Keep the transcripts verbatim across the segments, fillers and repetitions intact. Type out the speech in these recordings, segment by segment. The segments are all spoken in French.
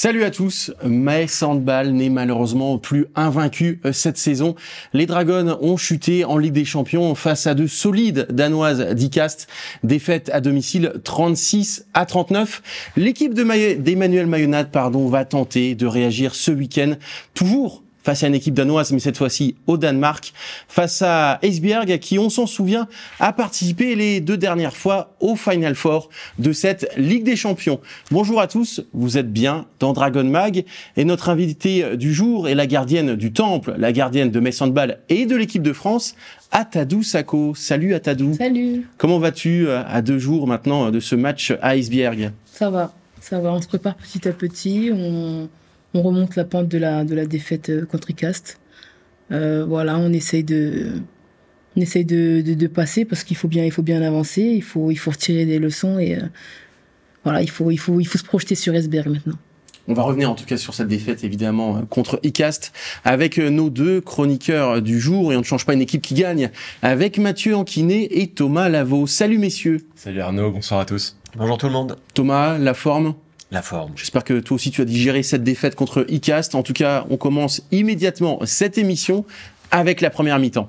Salut à tous, Metz Handball n'est malheureusement plus invaincu cette saison. Les Dragons ont chuté en Ligue des Champions face à de solides Danoises d'Icast. Défaite à domicile trente-six à trente-neuf. L'équipe de Maye- d'Emmanuel Mayonnatte pardon, va tenter de réagir ce week-end, toujours face à une équipe danoise, mais cette fois-ci au Danemark, face à Esbjerg, qui, on s'en souvient, a participé les deux dernières fois au Final Four de cette Ligue des Champions. Bonjour à tous, vous êtes bien dans Dragon Mag, et notre invitée du jour est la gardienne du Temple, la gardienne de Metz Handball et de l'équipe de France, Atadou Sakho. Salut Atadou. Salut. Comment vas-tu à deux jours maintenant de ce match à Esbjerg? Ça va, ça va, on se prépare petit à petit, on... On remonte la pente de la, de la défaite contre Icast. Euh, voilà, on essaye de, on essaye de, de, de passer parce qu'il faut bien, il faut bien avancer, il faut, il faut retirer des leçons et euh, voilà, il faut, il faut, il faut se projeter sur Esbjerg maintenant. On va revenir en tout cas sur cette défaite évidemment contre Icast avec nos deux chroniqueurs du jour, et on ne change pas une équipe qui gagne, avec Mathieu Anquinet et Thomas Lavaux. Salut messieurs. Salut Arnaud, bonsoir à tous. Bonjour tout le monde. Thomas, la forme? La forme. J'espère que toi aussi tu as digéré cette défaite contre Icast. En tout cas, on commence immédiatement cette émission avec la première mi-temps.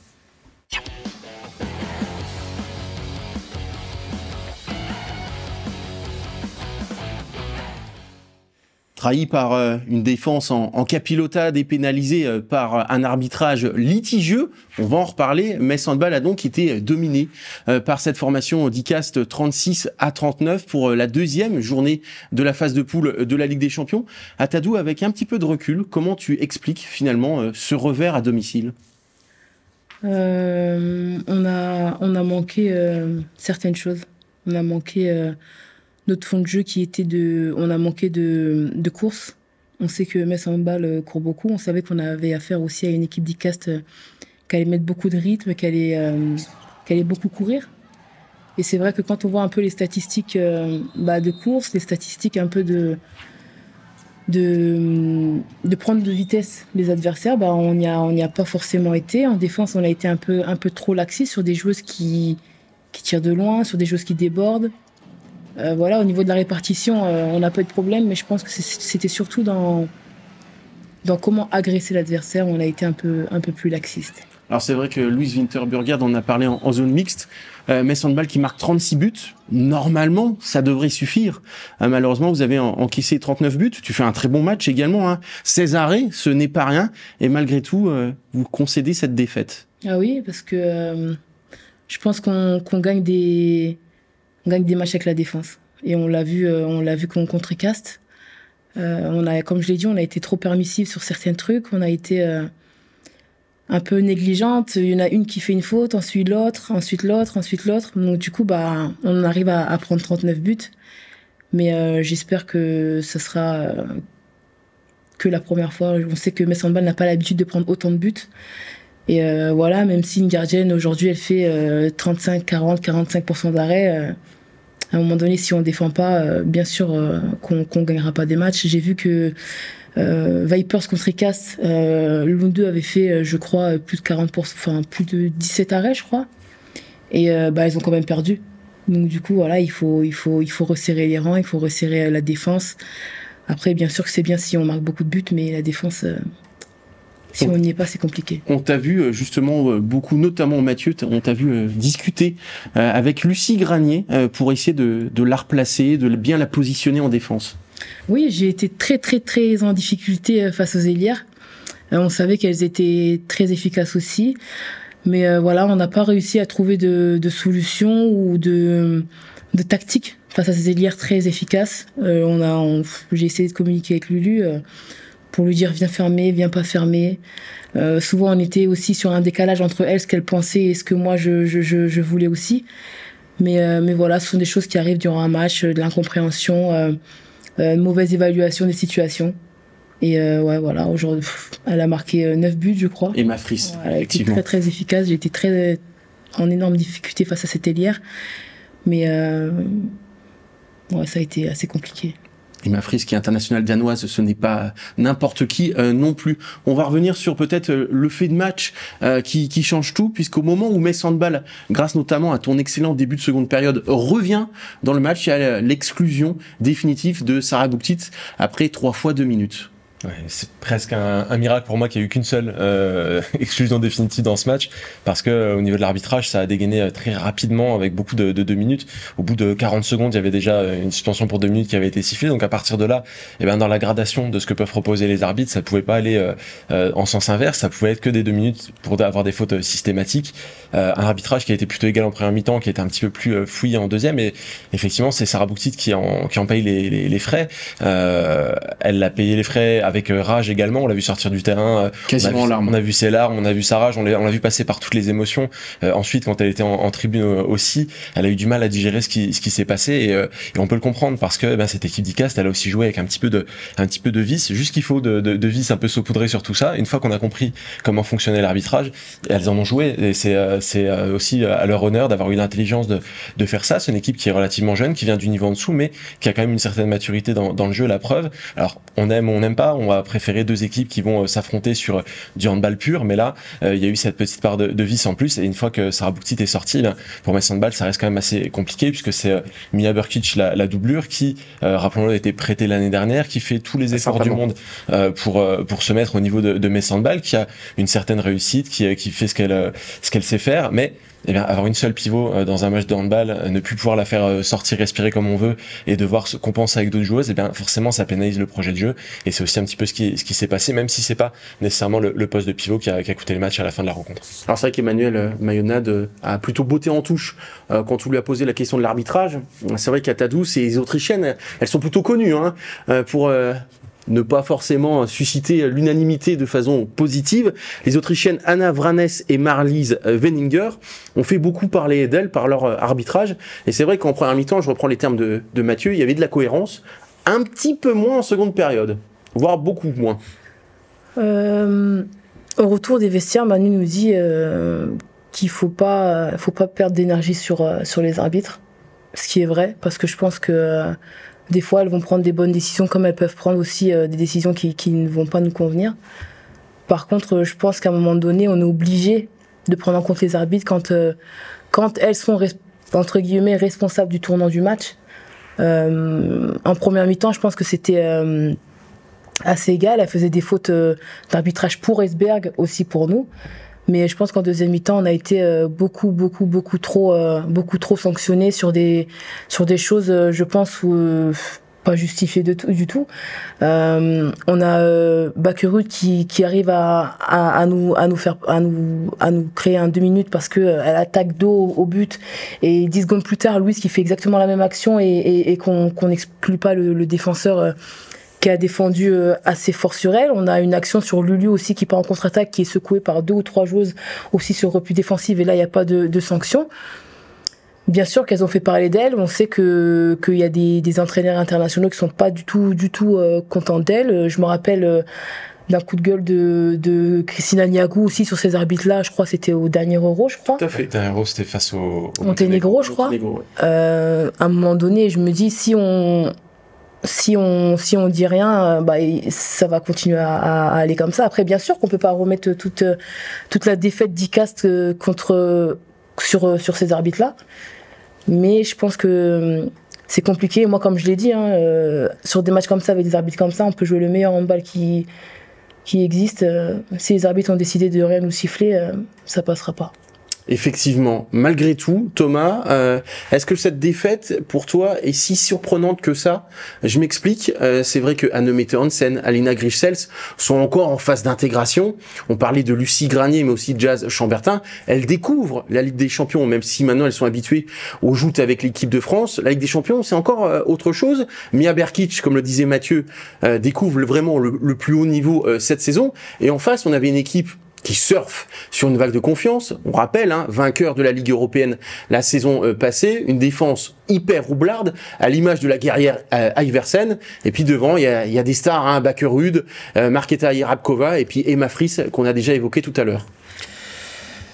Trahi par euh, une défense en, en capilotade et pénalisé euh, par un arbitrage litigieux, on va en reparler. Metz Handball a donc été dominé euh, par cette formation d'Icast trente-six à trente-neuf pour euh, la deuxième journée de la phase de poule de la Ligue des Champions. Atadou, avec un petit peu de recul, comment tu expliques finalement euh, ce revers à domicile? euh, on, a, on a manqué euh, certaines choses. On a manqué... Euh... notre fond de jeu qui était de... On a manqué de, de courses. On sait que Metz Handball court beaucoup. On savait qu'on avait affaire aussi à une équipe d'Icast euh, qui allait mettre beaucoup de rythme, qui allait, euh, qui allait beaucoup courir. Et c'est vrai que quand on voit un peu les statistiques euh, bah, de course, les statistiques un peu de, de, de prendre de vitesse les adversaires, bah, on n'y a, on n'y a pas forcément été. En défense, on a été un peu, un peu trop laxiste sur des joueuses qui, qui tirent de loin, sur des joueuses qui débordent. Euh, voilà, au niveau de la répartition, euh, on n'a pas eu de problème, mais je pense que c'était surtout dans, dans comment agresser l'adversaire, on a été un peu, un peu plus laxiste. Alors c'est vrai que Louise Winterburger en a parlé en, en zone mixte. Euh, Metz Handball qui marque trente-six buts, normalement ça devrait suffire. Euh, malheureusement vous avez en, encaissé trente-neuf buts, tu fais un très bon match également, hein. seize arrêts, ce n'est pas rien, et malgré tout euh, vous concédez cette défaite. Ah oui, parce que euh, je pense qu'on qu'on gagne des... On gagne des matchs avec la défense. Et on l'a vu, euh, on l'a vu contre Icast. Euh, on a, comme je l'ai dit, on a été trop permissif sur certains trucs. On a été euh, un peu négligente. Il y en a une qui fait une faute, ensuite l'autre, ensuite l'autre, ensuite l'autre. Donc du coup, bah, on arrive à, à prendre trente-neuf buts. Mais euh, j'espère que ce sera euh, que la première fois. On sait que Metz Handball n'a pas l'habitude de prendre autant de buts. Et euh, voilà, même si une gardienne, aujourd'hui, elle fait euh, trente-cinq, quarante, quarante-cinq pour cent d'arrêt, euh, à un moment donné, si on ne défend pas, euh, bien sûr euh, qu'on ne gagnera pas des matchs. J'ai vu que euh, Vipers contre Icast, euh, l'U deux avait fait, euh, je crois, plus de quarante pour cent, enfin plus de dix-sept arrêts, je crois. Et euh, bah, ils ont quand même perdu. Donc du coup, voilà, il faut, il faut, il faut resserrer les rangs, il faut resserrer la défense. Après, bien sûr que c'est bien si on marque beaucoup de buts, mais la défense... Euh, Si on n'y est pas, c'est compliqué. On t'a vu justement beaucoup, notamment Mathieu, on t'a vu discuter avec Lucie Granier pour essayer de, de la replacer, de bien la positionner en défense. Oui, j'ai été très très très en difficulté face aux ailières. On savait qu'elles étaient très efficaces aussi. Mais euh, voilà, on n'a pas réussi à trouver de, de solution ou de, de tactique face à ces ailières très efficaces. Euh, on a, on, j'ai essayé de communiquer avec Lulu euh, pour lui dire viens fermer, viens pas fermer. Euh, souvent on était aussi sur un décalage entre elle, ce qu'elle pensait et ce que moi je, je, je, je voulais aussi. Mais, euh, mais voilà, ce sont des choses qui arrivent durant un match, de l'incompréhension, euh, euh, une mauvaise évaluation des situations. Et euh, ouais, voilà, aujourd'hui, elle a marqué neuf buts, je crois. Et Mafris, ouais, elle a été très très efficace. J'ai été très en énorme difficulté face à cette ailière. Mais euh, ouais, ça a été assez compliqué. Emma Fries, qui est internationale danoise, ce n'est pas n'importe qui euh, non plus. On va revenir sur peut-être euh, le fait de match euh, qui, qui change tout, puisqu'au moment où Metz Handball, grâce notamment à ton excellent début de seconde période, revient dans le match, il y a l'exclusion définitive de Sarah Bouktit après trois fois deux minutes. Ouais, c'est presque un, un miracle pour moi qu'il n'y ait eu qu'une seule euh, exclusion définitive dans ce match, parce que euh, au niveau de l'arbitrage, ça a dégainé euh, très rapidement avec beaucoup de, de deux minutes. Au bout de quarante secondes, il y avait déjà une suspension pour deux minutes qui avait été sifflée. Donc à partir de là, eh ben, dans la gradation de ce que peuvent proposer les arbitres, ça pouvait pas aller euh, euh, en sens inverse, ça pouvait être que des deux minutes pour avoir des fautes euh, systématiques. Euh, un arbitrage qui a été plutôt égal en première mi-temps, qui a été un petit peu plus euh, fouillé en deuxième, et effectivement c'est Sarah Bouktit qui en, qui en paye les, les, les frais. Euh, elle a payé les frais avec rage également, on l'a vu sortir du terrain, quasiment on a vu, en larmes. On a vu ses larmes, on a vu sa rage, on l'a, on l'a vu passer par toutes les émotions. Euh, ensuite, quand elle était en, en tribune aussi, elle a eu du mal à digérer ce qui, ce qui s'est passé, et, euh, et on peut le comprendre parce que ben, cette équipe d'Icast, elle a aussi joué avec un petit peu de, un petit peu de vice, juste qu'il faut de, de, de vice un peu saupoudré sur tout ça. Une fois qu'on a compris comment fonctionnait l'arbitrage, elles en ont joué, et c'est, c'est aussi à leur honneur d'avoir eu l'intelligence de, de faire ça. C'est une équipe qui est relativement jeune, qui vient du niveau en dessous, mais qui a quand même une certaine maturité dans, dans le jeu, la preuve. Alors, on aime ou on n'aime pas, on va préférer deux équipes qui vont euh, s'affronter sur euh, du handball pur, mais là euh, il y a eu cette petite part de, de vice en plus, et une fois que Sarah Bouktit est sortie, ben, pour Metz Handball ça reste quand même assez compliqué, puisque c'est euh, Mia Burkic, la, la doublure, qui euh, rappelons-le a été prêtée l'année dernière, qui fait tous les efforts du monde euh, pour euh, pour se mettre au niveau de, de Metz Handball, qui a une certaine réussite, qui, qui fait ce qu'elle euh, ce qu'elle sait faire, mais eh bien, avoir une seule pivot euh, dans un match de handball, euh, ne plus pouvoir la faire euh, sortir, respirer comme on veut, et devoir se compenser avec d'autres joueuses, eh bien forcément ça pénalise le projet de jeu, et c'est aussi un petit peu ce qui, ce qui s'est passé, même si c'est pas nécessairement le, le poste de pivot qui a, qui a coûté le match à la fin de la rencontre. Alors c'est vrai qu'Emmanuel euh, Mayonnaud euh, a plutôt botté en touche euh, quand on lui a posé la question de l'arbitrage. C'est vrai qu'à Tadou, ces Autrichiennes, elles sont plutôt connues hein, euh, pour... Euh ne pas forcément susciter l'unanimité de façon positive. Les Autrichiennes Anna Vranes et Marlies Wenninger ont fait beaucoup parler d'elles par leur arbitrage. Et c'est vrai qu'en première mi-temps, je reprends les termes de, de Mathieu, il y avait de la cohérence, un petit peu moins en seconde période, voire beaucoup moins. Euh, au retour des vestiaires, Manu nous dit euh, qu'il ne faut pas, faut pas perdre d'énergie sur, sur les arbitres, ce qui est vrai, parce que je pense que euh, des fois, elles vont prendre des bonnes décisions, comme elles peuvent prendre aussi euh, des décisions qui, qui ne vont pas nous convenir. Par contre, je pense qu'à un moment donné, on est obligé de prendre en compte les arbitres quand, euh, quand elles sont, entre guillemets, responsables du tournant du match. Euh, en première mi-temps, je pense que c'était euh, assez égal. Elles faisaient des fautes euh, d'arbitrage pour Esberg, aussi pour nous. Mais je pense qu'en deuxième mi-temps, on a été euh, beaucoup, beaucoup, beaucoup trop, euh, beaucoup trop sanctionnés sur des, sur des choses, euh, je pense, où, euh, pas justifiées de tout, du tout. Euh, on a euh, Bakkerud qui, qui arrive à, à, à nous, à nous faire, à nous, à nous créer un deux minutes parce que euh, elle attaque dos au but, et dix secondes plus tard, Louise qui fait exactement la même action, et, et, et qu'on, qu'on n'exclut pas le, le défenseur. Euh, qui a défendu assez fort sur elle. On a une action sur Lulu aussi qui part en contre-attaque, qui est secouée par deux ou trois joueuses aussi sur repli défensif, et là il n'y a pas de, de sanction. Bien sûr qu'elles ont fait parler d'elles, on sait que qu'il y a des, des entraîneurs internationaux qui sont pas du tout du tout euh, contents d'elles. Je me rappelle euh, d'un coup de gueule de, de Christina Niagou aussi sur ces arbitres-là, je crois que c'était au dernier Euro, je crois. Tout à fait. Le dernier Euro, c'était face au, au Monténégro, je crois. Monténégro, ouais. euh, à un moment donné, je me dis, si on Si on si on dit rien, bah ça va continuer à, à aller comme ça. Après, bien sûr qu'on peut pas remettre toute toute la défaite d'Icast contre sur sur ces arbitres-là, mais je pense que c'est compliqué. Moi, comme je l'ai dit, hein, euh, sur des matchs comme ça avec des arbitres comme ça, on peut jouer le meilleur handball qui qui existe. Euh, si les arbitres ont décidé de rien nous siffler, euh, ça passera pas. Effectivement, malgré tout, Thomas, euh, est-ce que cette défaite, pour toi, est si surprenante que ça? Je m'explique, euh, c'est vrai que Anne-Mette Hansen, Alina Grichsels sont encore en phase d'intégration. On parlait de Lucie Granier, mais aussi de Jazz Chambertin. Elles découvrent la Ligue des Champions, même si maintenant elles sont habituées aux joutes avec l'équipe de France. La Ligue des Champions, c'est encore euh, autre chose. Mia Berkic, comme le disait Mathieu, euh, découvre vraiment le, le plus haut niveau euh, cette saison. Et en face, on avait une équipe qui surfe sur une vague de confiance. On rappelle, hein, vainqueur de la Ligue européenne la saison euh, passée, une défense hyper roublarde, à l'image de la guerrière euh, Iversen. Et puis devant, il y a, y a des stars, hein, Bakkerud, euh, Marketa Irabkova et puis Emma Fries, qu'on a déjà évoqué tout à l'heure.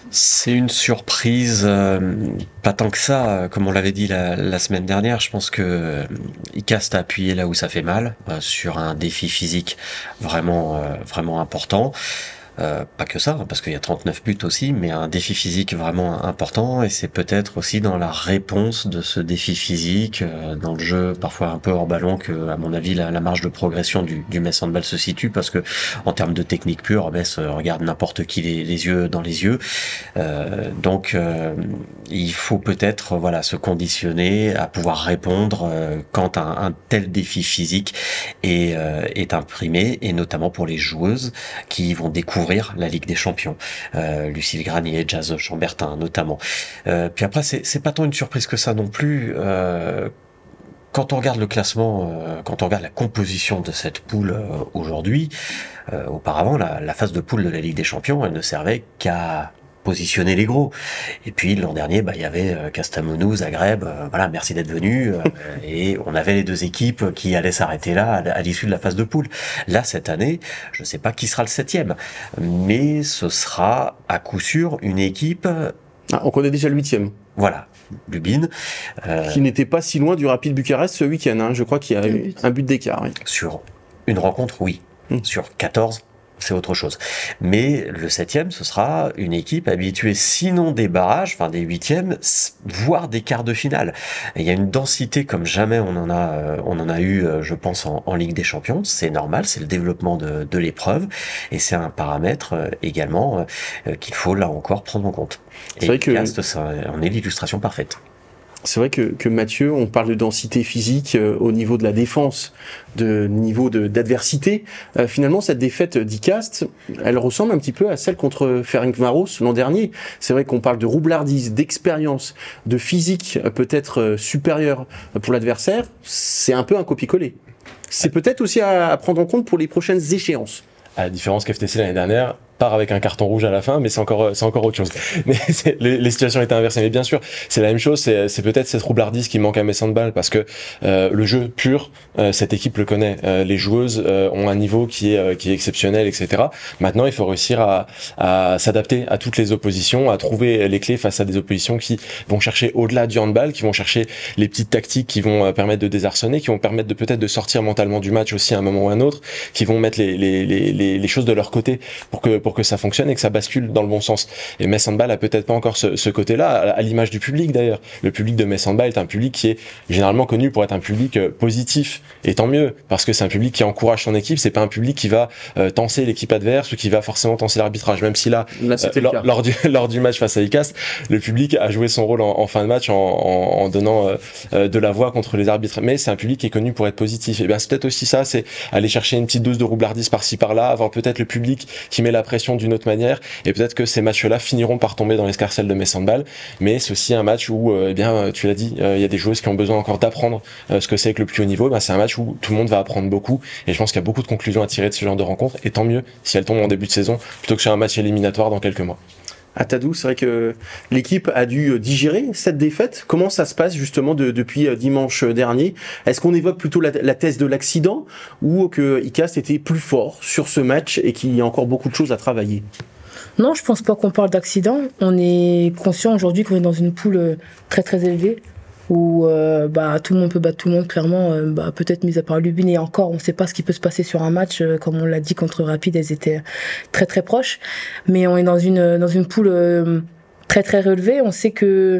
C'est une surprise, euh, pas tant que ça, comme on l'avait dit la, la semaine dernière. Je pense que euh, Icast a appuyé là où ça fait mal, euh, sur un défi physique vraiment, euh, vraiment important. Euh, pas que ça, parce qu'il y a trente-neuf buts aussi, mais un défi physique vraiment important, et c'est peut-être aussi dans la réponse de ce défi physique, euh, dans le jeu parfois un peu hors ballon, que, à mon avis, la, la marge de progression du, du Metz Handball se situe, parce que en termes de technique pure, Metz regarde n'importe qui les, les yeux dans les yeux. Euh, donc, euh, il faut peut-être, voilà, se conditionner à pouvoir répondre euh, quand un, un tel défi physique est, euh, est imprimé, et notamment pour les joueuses qui vont découvrir la Ligue des Champions, euh, Lucille Granier, Jazz Chambertin notamment. Euh, puis après, c'est, c'est pas tant une surprise que ça non plus. Euh, quand on regarde le classement, euh, quand on regarde la composition de cette poule euh, aujourd'hui, euh, auparavant, la, la phase de poule de la Ligue des Champions, elle ne servait qu'à positionner les gros. Et puis l'an dernier, bah il y avait euh, Castamonu, Zagreb, euh, voilà, merci d'être venu. Euh, et on avait les deux équipes qui allaient s'arrêter là à, à l'issue de la phase de poule. Là cette année, je ne sais pas qui sera le septième, mais ce sera à coup sûr une équipe. Ah, on connaît déjà le huitième. Voilà, Lubin, euh, qui n'était pas si loin du Rapid Bucarest ce week-end. Hein. Je crois qu'il y a un but, un but d'écart. Oui. Sur une rencontre, oui. Hum. Sur quatorze. C'est autre chose. Mais le septième, ce sera une équipe habituée, sinon des barrages, enfin des huitièmes, voire des quarts de finale. Et il y a une densité comme jamais on en a, euh, on en a eu, euh, je pense, en, en Ligue des Champions. C'est normal, c'est le développement de, de l'épreuve, et c'est un paramètre euh, également euh, qu'il faut là encore prendre en compte. Et c'est vrai que Cast, ça en est l'illustration parfaite. C'est vrai que, que Mathieu, on parle de densité physique euh, au niveau de la défense, de niveau de, d'adversité. Euh, finalement, cette défaite d'Icast, elle ressemble un petit peu à celle contre Ferencváros l'an dernier. C'est vrai qu'on parle de roublardise, d'expérience, de physique euh, peut-être euh, supérieure pour l'adversaire. C'est un peu un copier-coller. C'est peut-être aussi à, à prendre en compte pour les prochaines échéances. À la différence qu'F T C l'année dernière part avec un carton rouge à la fin, mais c'est encore c'est encore autre chose. Mais c'est, les, les situations étaient inversées. Mais bien sûr, c'est la même chose. C'est, c'est peut-être cette roublardise qui manque à Metz Handball, parce que euh, le jeu pur, euh, cette équipe le connaît. Euh, les joueuses euh, ont un niveau qui est euh, qui est exceptionnel, et cetera. Maintenant, il faut réussir à, à s'adapter à toutes les oppositions, à trouver les clés face à des oppositions qui vont chercher au-delà du handball, qui vont chercher les petites tactiques qui vont euh, permettre de désarçonner, qui vont permettre de peut-être de sortir mentalement du match aussi à un moment ou à un autre, qui vont mettre les les les les, les choses de leur côté pour que pour que ça fonctionne et que ça bascule dans le bon sens. Et Metz Handball a peut-être pas encore ce, ce côté-là, à, à l'image du public d'ailleurs. Le public de Metz Handball est un public qui est généralement connu pour être un public euh, positif, et tant mieux, parce que c'est un public qui encourage son équipe. C'est pas un public qui va euh, tenser l'équipe adverse ou qui va forcément tenser l'arbitrage, même si là, là euh, lors, lors, du, lors du match face à Icast, le public a joué son rôle en, en fin de match en, en, en donnant euh, de la voix contre les arbitres. Mais c'est un public qui est connu pour être positif. Et bien c'est peut-être aussi ça, c'est aller chercher une petite dose de roublardise par-ci par-là, avoir peut-être le public qui met la pression d'une autre manière, et peut-être que ces matchs-là finiront par tomber dans l'escarcelle de Metz Handball. Mais c'est aussi un match où, euh, eh bien, tu l'as dit, il euh, y a des joueuses qui ont besoin encore d'apprendre euh, ce que c'est que le plus haut niveau. Ben, c'est un match où tout le monde va apprendre beaucoup, et je pense qu'il y a beaucoup de conclusions à tirer de ce genre de rencontre, et tant mieux si elles tombent en début de saison plutôt que sur un match éliminatoire dans quelques mois. À Tadou, c'est vrai que l'équipe a dû digérer cette défaite. Comment ça se passe justement de, depuis dimanche dernier? Est-ce qu'on évoque plutôt la, la thèse de l'accident, ou que Icast était plus fort sur ce match et qu'il y a encore beaucoup de choses à travailler? Non, je pense pas qu'on parle d'accident. On est conscient aujourd'hui qu'on est dans une poule très très élevée, où euh, bah, tout le monde peut battre tout le monde, clairement, euh, bah, peut-être mis à part Lubin, et encore, on ne sait pas ce qui peut se passer sur un match, euh, comme on l'a dit contre Rapid, elles étaient très très proches, mais on est dans une, dans une poule euh, très très relevée. On sait que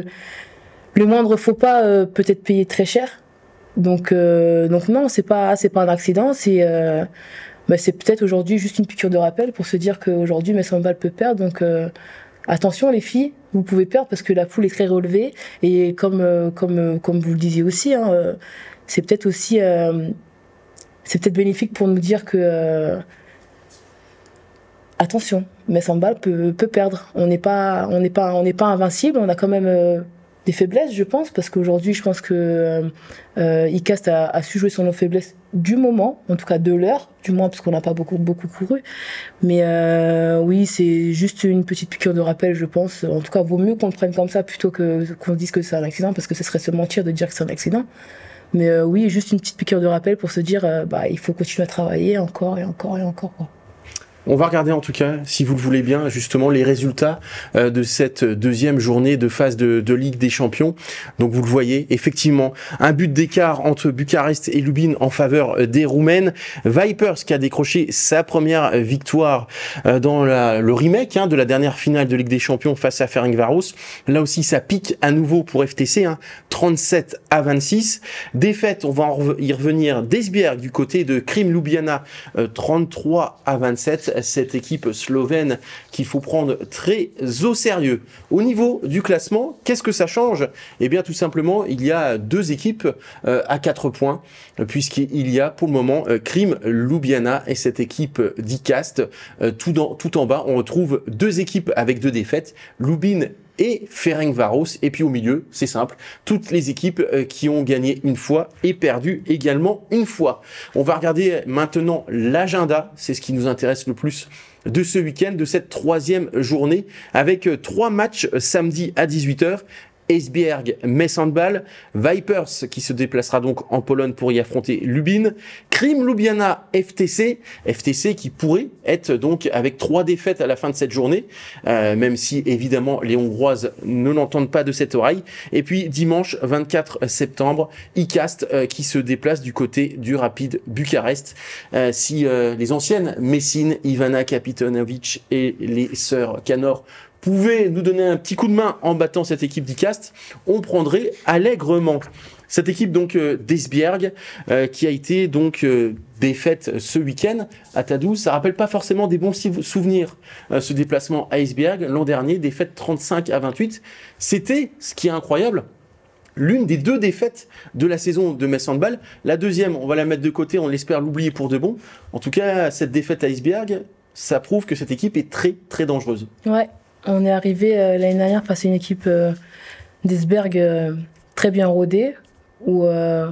le moindre faux pas euh, peut être payé très cher, donc, euh, donc non, c'est pas, c'est pas un accident, c'est... Euh, bah, c'est peut-être aujourd'hui juste une piqûre de rappel pour se dire qu'aujourd'hui Metz Handball peut perdre, donc euh, attention les filles, vous pouvez perdre parce que la poule est très relevée, et comme, euh, comme, euh, comme vous le disiez aussi, hein, euh, c'est peut-être aussi euh, c'est peut-être bénéfique pour nous dire que euh, attention, Metz Handball peut, peut perdre. On n'est pas, on n'est pas, on n'est pas invincible, on a quand même euh, des faiblesses, je pense, parce qu'aujourd'hui, je pense que euh, euh, Icast a, a su jouer sur nos faiblesses du moment, en tout cas de l'heure, du moins, parce qu'on n'a pas beaucoup, beaucoup couru. Mais euh, oui, c'est juste une petite piqûre de rappel, je pense. En tout cas, vaut mieux qu'on le prenne comme ça plutôt que qu'on dise que c'est un accident, parce que ce serait se mentir de dire que c'est un accident. Mais euh, oui, juste une petite piqûre de rappel pour se dire, euh, bah, il faut continuer à travailler encore et encore et encore, quoi. On va regarder en tout cas, si vous le voulez bien, justement les résultats euh, de cette deuxième journée de phase de, de Ligue des Champions. Donc vous le voyez, effectivement, un but d'écart entre Bucarest et Lubin en faveur des Roumaines. Vipers qui a décroché sa première victoire euh, dans la, le remake hein, de la dernière finale de Ligue des Champions face à Ferencváros. Là aussi, ça pique à nouveau pour F T C, hein, trente-sept à vingt-six. Défaite, on va en y revenir, d'Esbjerg du côté de Krim Ljubljana, euh, trente-trois à vingt-sept. Cette équipe slovène qu'il faut prendre très au sérieux. Au niveau du classement, qu'est-ce que ça change? Eh bien, tout simplement, il y a deux équipes euh, à quatre points, puisqu'il y a pour le moment euh, Krim Ljubljana et cette équipe d'Icast. Euh, tout, dans, tout en bas, on retrouve deux équipes avec deux défaites, Lubin et Ferencváros. Et puis au milieu, c'est simple, toutes les équipes euh, qui ont gagné une fois et perdu également une fois. On va regarder maintenant l'agenda, c'est ce qui nous intéresse le plus de ce week-end, de cette troisième journée, avec euh, trois matchs samedi à dix-huit heures. Esbjerg, Metz Handball, Vipers qui se déplacera donc en Pologne pour y affronter Lubin, Krim Ljubljana F T C, F T C qui pourrait être donc avec trois défaites à la fin de cette journée, euh, même si évidemment les Hongroises ne l'entendent pas de cette oreille. Et puis dimanche vingt-quatre septembre, Icast euh, qui se déplace du côté du Rapid Bucarest. Euh, si euh, les anciennes Messines, Ivana Kapitonovic et les sœurs Canor pouvait nous donner un petit coup de main en battant cette équipe d'Icast, on prendrait allègrement. Cette équipe donc euh, d'Esbjerg euh, qui a été donc euh, défaite ce week-end à Tadouze, ça rappelle pas forcément des bons souvenirs. Euh, ce déplacement à Esbjerg l'an dernier, défaite trente-cinq à vingt-huit, c'était, ce qui est incroyable, l'une des deux défaites de la saison de Metz Handball. La deuxième, on va la mettre de côté, on l'espère l'oublier pour de bon. En tout cas, cette défaite à Esbjerg, ça prouve que cette équipe est très très dangereuse. Ouais. On est arrivé euh, l'année dernière face à une équipe euh, d'Esbjerg euh, très bien rodée, où, euh,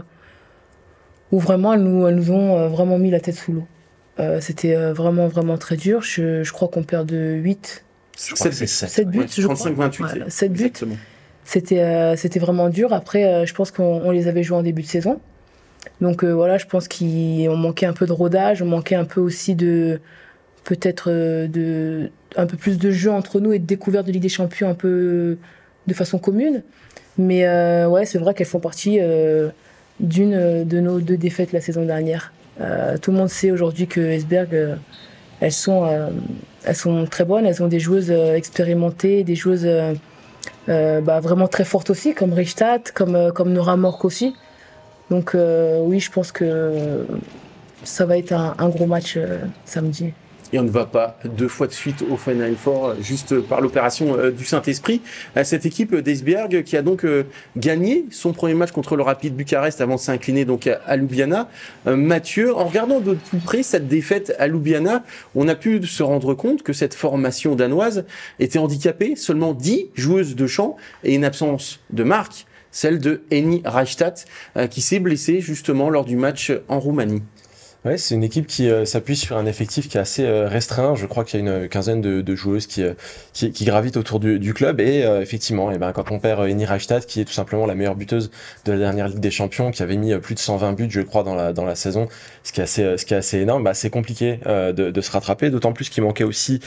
où vraiment elles nous, elles nous ont euh, vraiment mis la tête sous l'eau. Euh, C'était euh, vraiment vraiment très dur. Je, je crois qu'on perd de huit, sept buts, je crois. trente-cinq vingt-huit, voilà, sept buts. C'était euh, c'était vraiment dur. Après, euh, je pense qu'on on les avait joués en début de saison. Donc euh, voilà, je pense qu'on manquait un peu de rodage, on manquait un peu aussi de... peut-être euh, de un peu plus de jeu entre nous et de découverte de Ligue des Champions un peu de façon commune. Mais euh, ouais, c'est vrai qu'elles font partie euh, d'une de nos deux défaites la saison dernière. Euh, tout le monde sait aujourd'hui que Esbjerg, euh, elles sont euh, elles sont très bonnes, elles ont des joueuses euh, expérimentées, des joueuses euh, euh, bah, vraiment très fortes aussi, comme Reichstadt, comme euh, comme Nora Mork aussi. Donc euh, oui, je pense que ça va être un, un gros match euh, samedi. Et on ne va pas deux fois de suite au Final Four juste par l'opération euh, du Saint-Esprit. Euh, cette équipe d'Esbjerg qui a donc euh, gagné son premier match contre le Rapid Bucarest avant de s'incliner donc à, à Ljubljana. Euh, Mathieu, en regardant de plus près cette défaite à Ljubljana, on a pu se rendre compte que cette formation danoise était handicapée. Seulement dix joueuses de champ et une absence de marque, celle de Henny Reichstadt, euh, qui s'est blessée justement lors du match en Roumanie. Ouais, c'est une équipe qui euh, s'appuie sur un effectif qui est assez euh, restreint. Je crois qu'il y a une quinzaine de, de joueuses qui, euh, qui qui gravitent autour du, du club. Et euh, effectivement, et ben quand on perd Henny Reichstadt, qui est tout simplement la meilleure buteuse de la dernière Ligue des Champions, qui avait mis plus de cent vingt buts, je crois, dans la dans la saison, ce qui est assez ce qui est assez énorme, bah c'est compliqué euh, de, de se rattraper. D'autant plus qu'il manquait aussi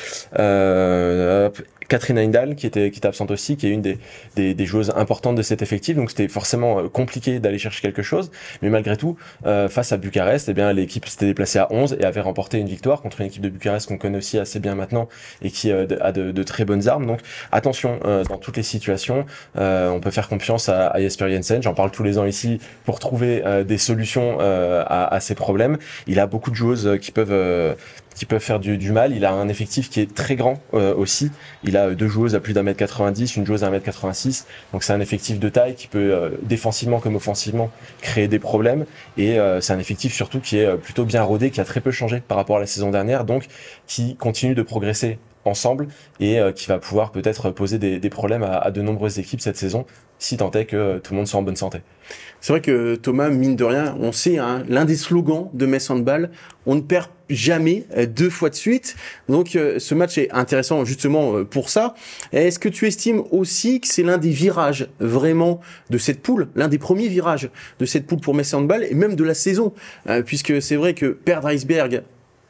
euh, Catherine Heindal qui était qui était absente aussi, qui est une des des, des joueuses importantes de cet effectif. Donc c'était forcément compliqué d'aller chercher quelque chose. Mais malgré tout, euh, face à Bucarest, eh bien l'équipe s'était déplacée à onze et avait remporté une victoire contre une équipe de Bucarest qu'on connaît aussi assez bien maintenant et qui euh, a de, de très bonnes armes. Donc attention euh, dans toutes les situations, euh, on peut faire confiance à, à Jesper Jensen. J'en parle tous les ans ici pour trouver euh, des solutions euh, à, à ces problèmes. Il a beaucoup de joueuses qui peuvent euh, qui peuvent faire du, du mal. Il a un effectif qui est très grand euh, aussi. Il a deux joueuses à plus d'un mètre quatre-vingt-dix, une joueuse à un mètre quatre-vingt-six. Donc c'est un effectif de taille qui peut euh, défensivement comme offensivement créer des problèmes. Et euh, c'est un effectif surtout qui est plutôt bien rodé, qui a très peu changé par rapport à la saison dernière, donc qui continue de progresser ensemble et euh, qui va pouvoir peut-être poser des, des problèmes à, à de nombreuses équipes cette saison, si tant est que tout le monde soit en bonne santé. C'est vrai que Thomas, mine de rien, on sait, hein, l'un des slogans de Metz Handball, on ne perd jamais deux fois de suite. Donc euh, ce match est intéressant justement euh, pour ça. Est-ce que tu estimes aussi que c'est l'un des virages vraiment de cette poule, l'un des premiers virages de cette poule pour Metz Handball et même de la saison, euh, puisque c'est vrai que perdre à Esbjerg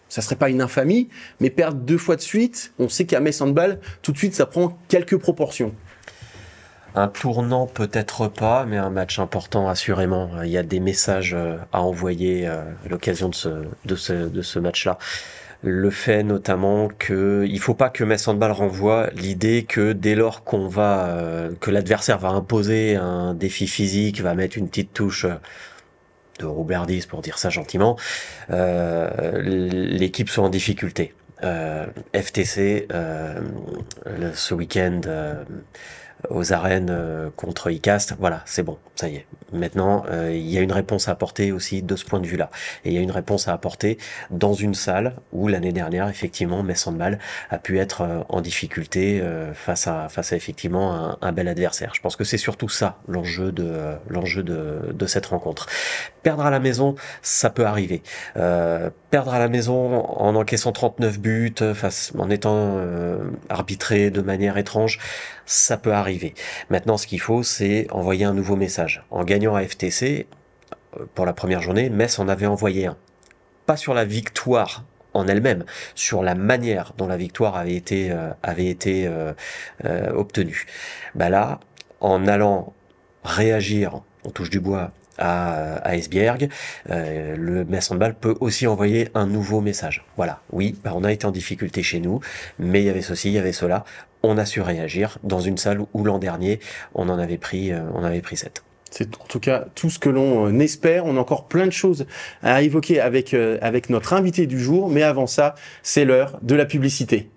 ça serait pas une infamie, mais perdre deux fois de suite, on sait qu'à Metz Handball, tout de suite, ça prend quelques proportions. Un tournant peut-être pas, mais un match important assurément. Il y a des messages à envoyer à l'occasion de ce, de ce, de ce match-là. Le fait notamment que il faut pas que Metz Handball renvoie l'idée que dès lors qu'on va, euh, que l'adversaire va imposer un défi physique, va mettre une petite touche de roublardise pour dire ça gentiment, euh, l'équipe soit en difficulté. Euh, F T C euh, le, ce week-end euh, aux arènes euh, contre Icast, voilà, c'est bon, ça y est. Maintenant, euh, il y a une réponse à apporter aussi de ce point de vue-là. Et il y a une réponse à apporter dans une salle où l'année dernière, effectivement, Metz Handball a pu être euh, en difficulté euh, face à face à effectivement un, un bel adversaire. Je pense que c'est surtout ça l'enjeu de euh, l'enjeu de, de cette rencontre. Perdre à la maison, ça peut arriver. Euh, perdre à la maison en encaissant trente-neuf buts, face, en étant euh, arbitré de manière étrange, ça peut arriver. Maintenant, ce qu'il faut, c'est envoyer un nouveau message. En gagnant à F T C, pour la première journée, Metz en avait envoyé un. Pas sur la victoire en elle-même, sur la manière dont la victoire avait été, euh, avait été euh, euh, obtenue. Bah là, en allant réagir, on touche du bois, à, à Esbjerg, euh, le Metz Handball peut aussi envoyer un nouveau message. Voilà, oui, bah on a été en difficulté chez nous, mais il y avait ceci, il y avait cela. On a su réagir dans une salle où l'an dernier, on en avait pris, euh, on avait pris sept. C'est en tout cas tout ce que l'on espère. On a encore plein de choses à évoquer avec, euh, avec notre invité du jour, mais avant ça, c'est l'heure de la publicité.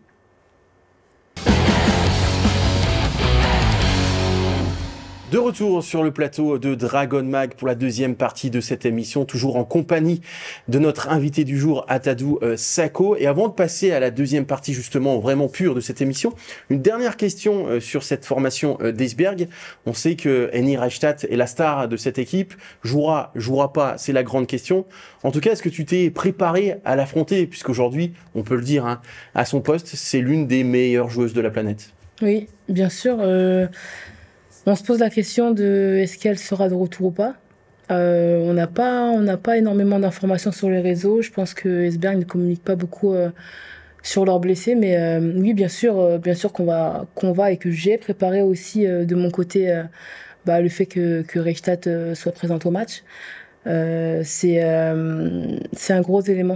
De retour sur le plateau de Dragon Mag pour la deuxième partie de cette émission, toujours en compagnie de notre invité du jour, Atadou euh, Sakho. Et avant de passer à la deuxième partie justement vraiment pure de cette émission, une dernière question euh, sur cette formation euh, d'Esbjerg. On sait que Henny Reichstadt est la star de cette équipe. Jouera, jouera pas, c'est la grande question. En tout cas, est-ce que tu t'es préparé à l'affronter, puisqu'aujourd'hui, on peut le dire, hein, à son poste, c'est l'une des meilleures joueuses de la planète. Oui, bien sûr. Euh... On se pose la question de est-ce qu'elle sera de retour ou pas. Euh, on n'a pas, on n'a pas énormément d'informations sur les réseaux. Je pense que Esbjerg ne communique pas beaucoup euh, sur leurs blessés, mais euh, oui, bien sûr, euh, bien sûr qu'on va, qu'on va et que j'ai préparé aussi euh, de mon côté euh, bah, le fait que, que Reichstadt euh, soit présente au match. Euh, c'est, euh, c'est un gros élément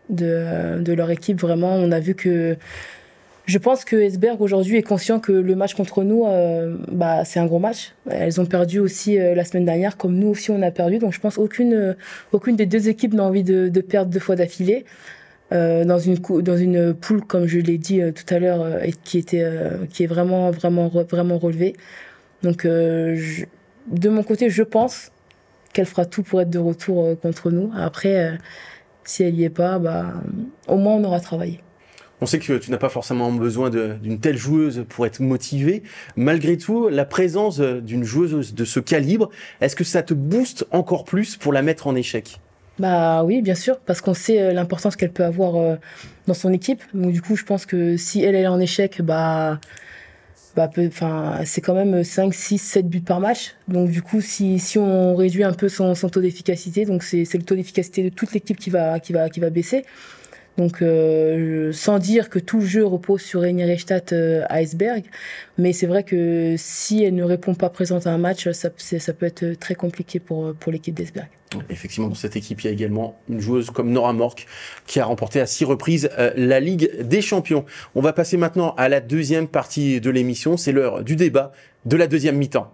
de, de leur équipe. Vraiment, on a vu que je pense que Esbjerg aujourd'hui est conscient que le match contre nous, euh, bah, c'est un gros match. Elles ont perdu aussi euh, la semaine dernière, comme nous aussi on a perdu. Donc je pense qu'aucune euh, aucune des deux équipes n'a envie de, de perdre deux fois d'affilée. Euh, dans une dans une poule, comme je l'ai dit euh, tout à l'heure, euh, qui était euh, qui est vraiment vraiment vraiment relevée. Donc euh, je, de mon côté, je pense qu'elle fera tout pour être de retour euh, contre nous. Après, euh, si elle y est pas, bah au moins on aura travaillé. On sait que tu n'as pas forcément besoin d'une telle joueuse pour être motivée. Malgré tout, la présence d'une joueuse de ce calibre, est-ce que ça te booste encore plus pour la mettre en échec ? Bah oui, bien sûr, parce qu'on sait l'importance qu'elle peut avoir dans son équipe. Donc du coup, je pense que si elle, elle est en échec, bah, bah enfin, c'est quand même cinq, six, sept buts par match. Donc du coup, si, si on réduit un peu son, son taux d'efficacité, donc c'est le taux d'efficacité de toute l'équipe qui va, qui, va, qui va baisser. Donc, euh, sans dire que tout le jeu repose sur Henny Reichstadt euh, à Esbjerg, mais c'est vrai que si elle ne répond pas présente à un match, ça, ça peut être très compliqué pour, pour l'équipe d'Esbjerg. Effectivement, dans cette équipe, il y a également une joueuse comme Nora Mork qui a remporté à six reprises euh, la Ligue des Champions. On va passer maintenant à la deuxième partie de l'émission. C'est l'heure du débat de la deuxième mi-temps.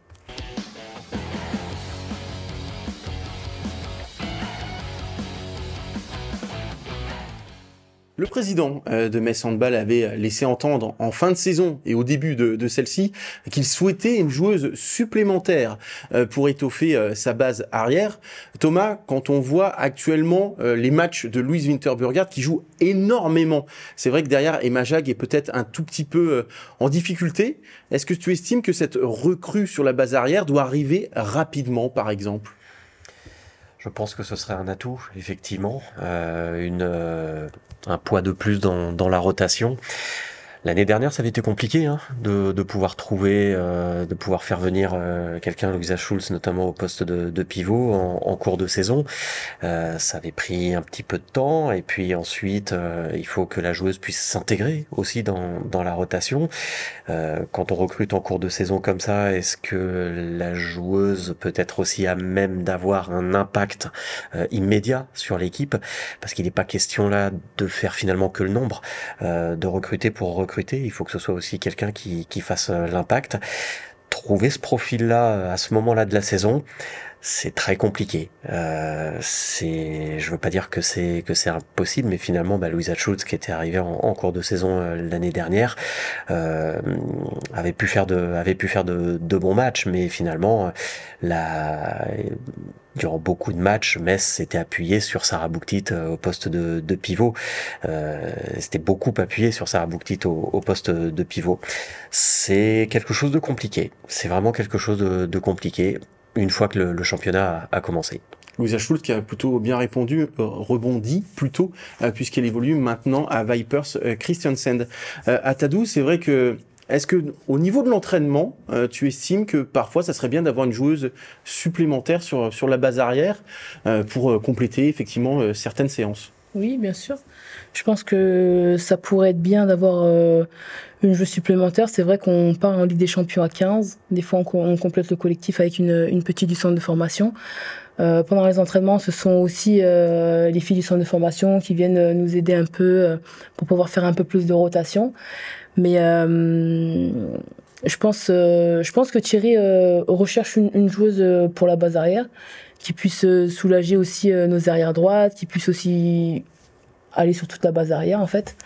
Le président de Metz Handball avait laissé entendre en fin de saison et au début de, de celle-ci qu'il souhaitait une joueuse supplémentaire pour étoffer sa base arrière. Thomas, quand on voit actuellement les matchs de Louise Winterburgard qui joue énormément, c'est vrai que derrière Emma Jag est peut-être un tout petit peu en difficulté. Est-ce que tu estimes que cette recrue sur la base arrière doit arriver rapidement, par exemple ? Je pense que ce serait un atout, effectivement, euh, une, euh, un poids de plus dans, dans la rotation. L'année dernière, ça avait été compliqué hein, de, de pouvoir trouver, euh, de pouvoir faire venir euh, quelqu'un, Luisa Schulz, notamment au poste de, de pivot en, en cours de saison. Euh, ça avait pris un petit peu de temps, et puis ensuite, euh, il faut que la joueuse puisse s'intégrer aussi dans, dans la rotation. Euh, quand on recrute en cours de saison comme ça, est-ce que la joueuse peut être aussi à même d'avoir un impact euh, immédiat sur l'équipe? Parce qu'il n'est pas question là de faire finalement que le nombre, euh, de recruter pour recruter. Il faut que ce soit aussi quelqu'un qui, qui fasse l'impact. Trouver ce profil-là à ce moment-là de la saison, c'est très compliqué. Euh, c'est, je veux pas dire que c'est que c'est impossible, mais finalement, bah, Luisa Schulz, qui était arrivée en, en cours de saison euh, l'année dernière, euh, avait pu faire de avait pu faire de, de bons matchs, mais finalement, la durant beaucoup de matchs, Metz s'était appuyé sur Sarah Bouktit au poste de, de pivot. Euh, c'était beaucoup appuyé sur Sarah Bouktit au, au poste de pivot. C'est quelque chose de compliqué. C'est vraiment quelque chose de, de compliqué une fois que le, le championnat a, a commencé. Luisa Schulz qui a plutôt bien répondu, euh, rebondi plutôt, euh, puisqu'elle évolue maintenant à Vipers euh, Kristiansand. Euh, à Tadou, c'est vrai que est-ce que au niveau de l'entraînement, euh, tu estimes que parfois ça serait bien d'avoir une joueuse supplémentaire sur sur la base arrière euh, pour euh, compléter effectivement euh, certaines séances? Oui, bien sûr. Je pense que ça pourrait être bien d'avoir euh, une joueuse supplémentaire. C'est vrai qu'on part en Ligue des Champions à quinze. Des fois, on, on complète le collectif avec une, une petite du centre de formation. Euh, pendant les entraînements, ce sont aussi euh, les filles du centre de formation qui viennent nous aider un peu euh, pour pouvoir faire un peu plus de rotation. Mais euh, je pense, euh, je pense que Thierry euh, recherche une, une joueuse pour la base arrière qui puisse soulager aussi euh, nos arrières droites, qui puisse aussi aller sur toute la base arrière en fait.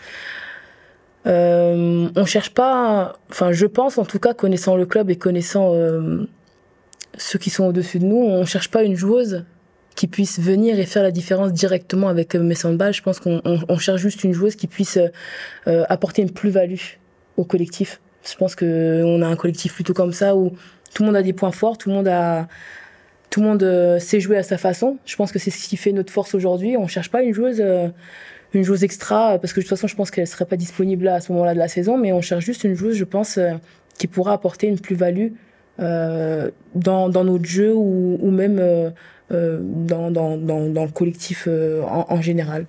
Euh, on cherche pas, enfin je pense en tout cas, connaissant le club et connaissant euh, ceux qui sont au-dessus de nous, on cherche pas une joueuse qui puisse venir et faire la différence directement avec Metz Handball. Je pense qu'on on, on cherche juste une joueuse qui puisse euh, apporter une plus-value au collectif. Je pense qu'on a un collectif plutôt comme ça où tout le monde a des points forts, tout le monde a, tout le monde euh, sait jouer à sa façon. Je pense que c'est ce qui fait notre force aujourd'hui. On cherche pas une joueuse, euh, une joueuse extra, parce que de toute façon, je pense qu'elle serait pas disponible là, à ce moment-là de la saison, mais on cherche juste une joueuse, je pense, euh, qui pourra apporter une plus-value euh, dans, dans notre jeu ou, ou même euh, euh, dans, dans, dans, dans le collectif euh, en, en général.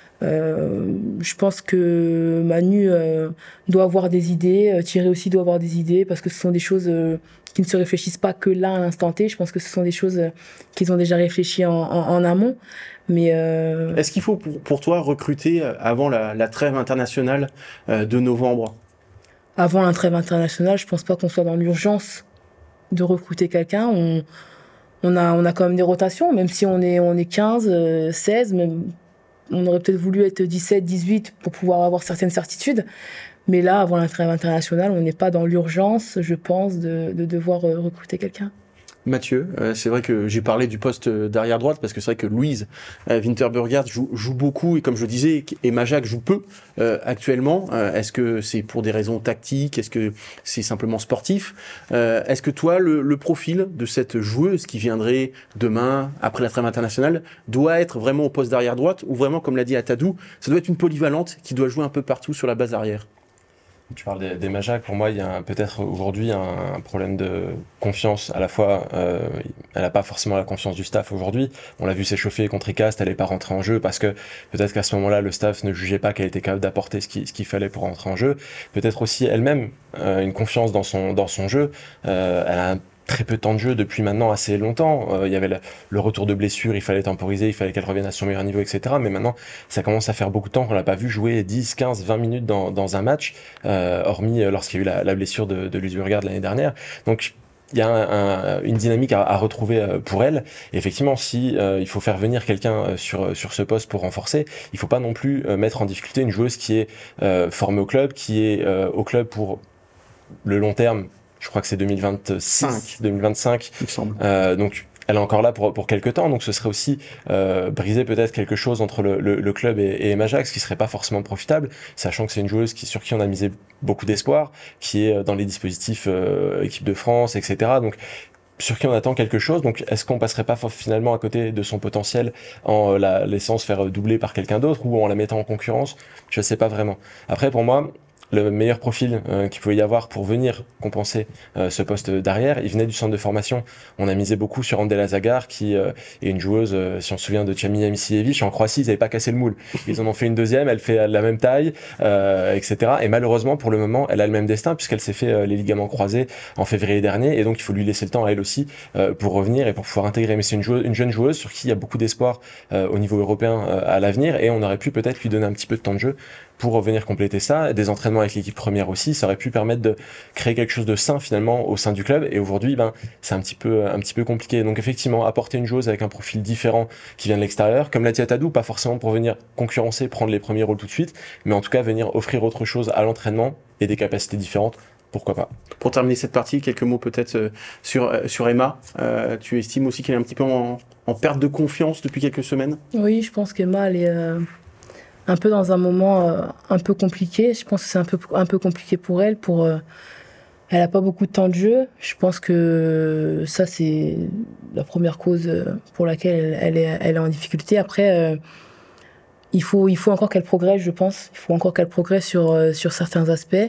Euh, je pense que Manu euh, doit avoir des idées, Thierry aussi doit avoir des idées, parce que ce sont des choses euh, qui ne se réfléchissent pas que là à l'instant T. Je pense que ce sont des choses euh, qu'ils ont déjà réfléchi en, en, en amont. Mais euh... est-ce qu'il faut pour, pour toi recruter avant la, la trêve internationale euh, de novembre? Avant la trêve internationale, je pense pas qu'on soit dans l'urgence de recruter quelqu'un. On, on a, on a quand même des rotations, même si on est, on est quinze, seize, même. On aurait peut-être voulu être dix-sept, dix-huit pour pouvoir avoir certaines certitudes. Mais là, avant la trêve internationale, on n'est pas dans l'urgence, je pense, de, de devoir recruter quelqu'un. Mathieu, euh, c'est vrai que j'ai parlé du poste d'arrière droite parce que c'est vrai que Louise euh, Winterburgert joue, joue beaucoup et comme je le disais, Emma Jacques joue peu euh, actuellement. Euh, est-ce que c'est pour des raisons tactiques? Est-ce que c'est simplement sportif? euh, Est-ce que toi, le, le profil de cette joueuse qui viendrait demain, après la trêve internationale, doit être vraiment au poste d'arrière droite ou vraiment, comme l'a dit Atadou, ça doit être une polyvalente qui doit jouer un peu partout sur la base arrière? Tu parles des, des Majac, pour moi il y a peut-être aujourd'hui un, un problème de confiance. À la fois euh, elle n'a pas forcément la confiance du staff aujourd'hui, on l'a vu s'échauffer contre Icast, elle n'est pas rentrée en jeu parce que peut-être qu'à ce moment-là le staff ne jugeait pas qu'elle était capable d'apporter ce qu'il ce qu'il fallait pour rentrer en jeu. Peut-être aussi elle-même euh, une confiance dans son, dans son jeu. Euh, elle a un très peu de temps de jeu depuis maintenant assez longtemps. Euh, il y avait le, le retour de blessure, il fallait temporiser, il fallait qu'elle revienne à son meilleur niveau, et cetera. Mais maintenant, ça commence à faire beaucoup de temps qu'on l'a pas vu jouer dix, quinze, vingt minutes dans, dans un match, euh, hormis lorsqu'il y a eu la, la blessure de, de Luise Burgard l'année dernière. Donc, il y a un, un, une dynamique à, à retrouver pour elle. Et effectivement, si euh, il faut faire venir quelqu'un sur sur ce poste pour renforcer, il faut pas non plus euh, mettre en difficulté une joueuse qui est euh, formée au club, qui est euh, au club pour le long terme. Je crois que c'est deux mille vingt-cinq, deux mille vingt-cinq. Il me semble. Euh, donc, elle est encore là pour pour quelques temps. Donc, ce serait aussi euh, briser peut-être quelque chose entre le, le, le club et, et Emma Jacques, ce qui serait pas forcément profitable, sachant que c'est une joueuse qui sur qui on a misé beaucoup d'espoir, qui est dans les dispositifs euh, équipe de France, et cetera. Donc, sur qui on attend quelque chose. Donc, est-ce qu'on passerait pas finalement à côté de son potentiel en la laissant se faire doubler par quelqu'un d'autre ou en la mettant en concurrence? Je sais pas vraiment. Après, pour moi, le meilleur profil euh, qu'il pouvait y avoir pour venir compenser euh, ce poste d'arrière. Il venait du centre de formation. On a misé beaucoup sur Andela Zagar, qui euh, est une joueuse, euh, si on se souvient de Chamia Misijevic, en Croatie, ils n'avaient pas cassé le moule. Ils en ont fait une deuxième, elle fait la même taille, euh, et cetera. Et malheureusement, pour le moment, elle a le même destin, puisqu'elle s'est fait euh, les ligaments croisés en février dernier, et donc il faut lui laisser le temps à elle aussi euh, pour revenir et pour pouvoir intégrer. Mais c'est une, joueuse, une jeune joueuse sur qui il y a beaucoup d'espoir euh, au niveau européen euh, à l'avenir, et on aurait pu peut-être lui donner un petit peu de temps de jeu pour venir compléter ça. Des entraînements avec l'équipe première aussi, ça aurait pu permettre de créer quelque chose de sain finalement au sein du club. Et aujourd'hui, ben, c'est un petit peu, un petit peu compliqué. Donc effectivement, apporter une joueuse avec un profil différent qui vient de l'extérieur, comme l'a dit Atadou, pas forcément pour venir concurrencer, prendre les premiers rôles tout de suite, mais en tout cas venir offrir autre chose à l'entraînement et des capacités différentes. Pourquoi pas. Pour terminer cette partie, quelques mots peut-être euh, sur, euh, sur Emma. Euh, tu estimes aussi qu'elle est un petit peu en, en perte de confiance depuis quelques semaines? Oui, je pense qu'Emma, elle est euh, un peu dans un moment euh, un peu compliqué. Je pense que c'est un peu, un peu compliqué pour elle. Pour, euh, elle n'a pas beaucoup de temps de jeu. Je pense que ça, c'est la première cause pour laquelle elle, elle, est, elle est en difficulté. Après, euh, il, faut, il faut encore qu'elle progresse, je pense. Il faut encore qu'elle progresse sur, euh, sur certains aspects.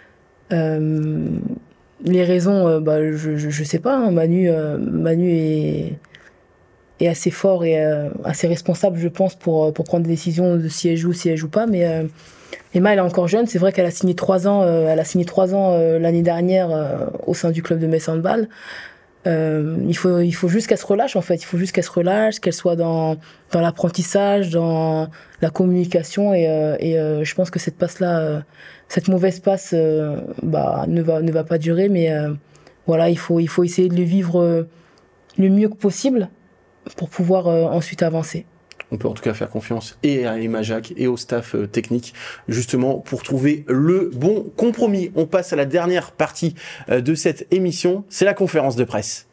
Euh, les raisons, euh, bah, je, je, je sais pas. Hein. Manu, euh, Manu est, est assez fort et euh, assez responsable, je pense, pour, pour prendre des décisions de si elle joue, si elle joue pas. Mais euh, Emma, elle est encore jeune. C'est vrai qu'elle a signé trois ans. Euh, elle a signé trois ans euh, l'année dernière euh, au sein du club de Metz Handball. Euh, il faut, il faut juste qu'elle se relâche, en fait. Il faut juste qu'elle se relâche, qu'elle soit dans, dans l'apprentissage, dans la communication. Et, euh, et euh, je pense que cette passe-là, euh, cette mauvaise passe, euh, bah, ne va, ne va pas durer. Mais euh, voilà, il faut, il faut essayer de le vivre euh, le mieux que possible pour pouvoir euh, ensuite avancer. On peut en tout cas faire confiance et à Emma Jacques et au staff euh, technique, justement, pour trouver le bon compromis. On passe à la dernière partie euh, de cette émission, c'est la conférence de presse.